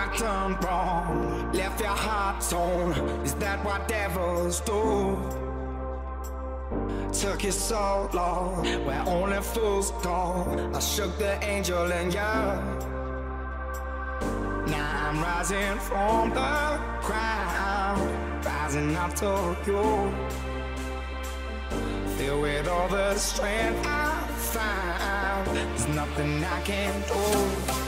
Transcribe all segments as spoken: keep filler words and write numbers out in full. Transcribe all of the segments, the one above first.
I done wrong? Left your heart torn. Is that what devils do? Took you so long, where only fools go. I shook the angel in you. Now I'm rising from the ground, rising up to you. Filled with all the strength I found, there's nothing I can do.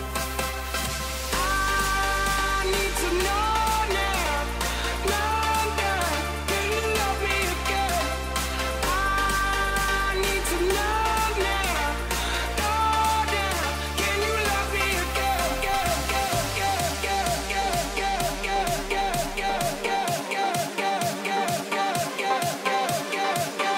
I need to know now, know now, can you love me again? I need to know now, know now, can you love me again? Girl, girl, girl, girl, girl, girl, girl, girl, girl, girl, girl, girl, girl, girl, girl, girl, girl,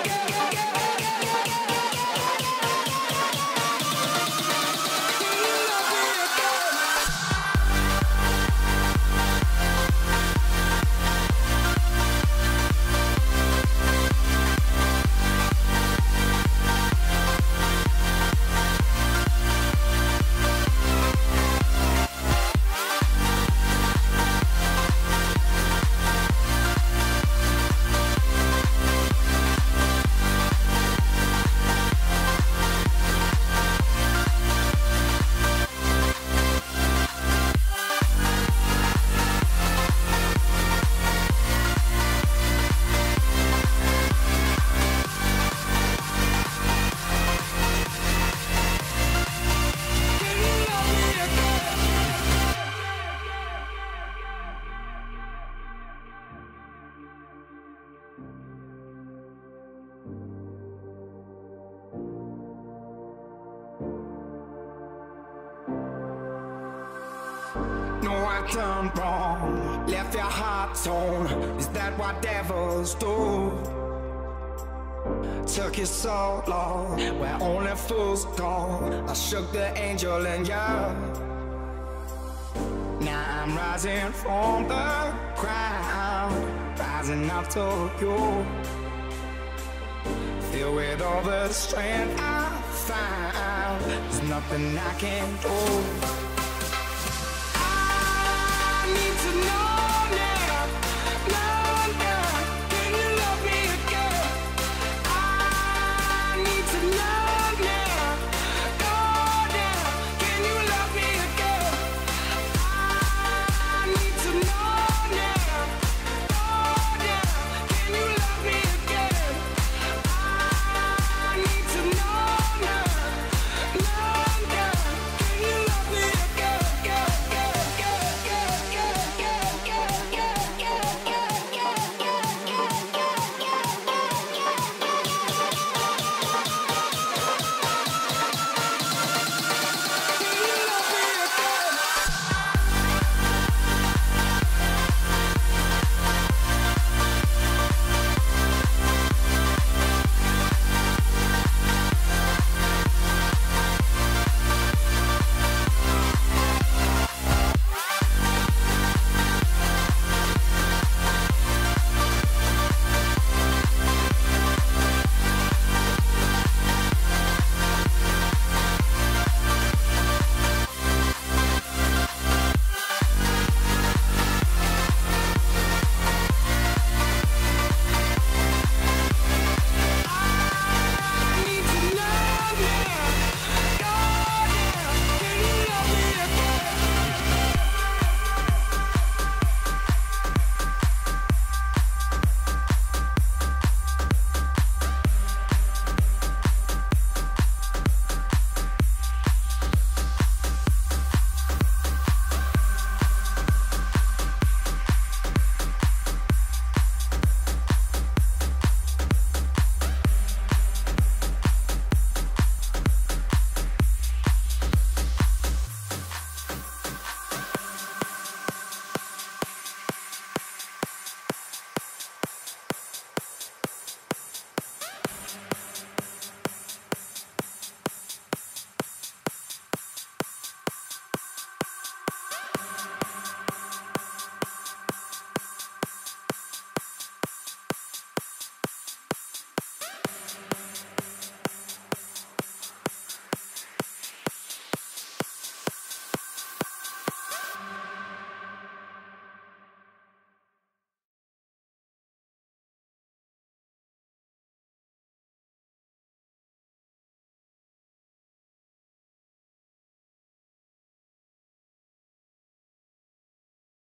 No, I done wrong, left your heart torn. Is that what devils do? Took you so long, where only fools go. I shook the angel in you. Now I'm rising from the ground, rising up to you. Filled with all the strength I found, there's nothing I can do. I need to know.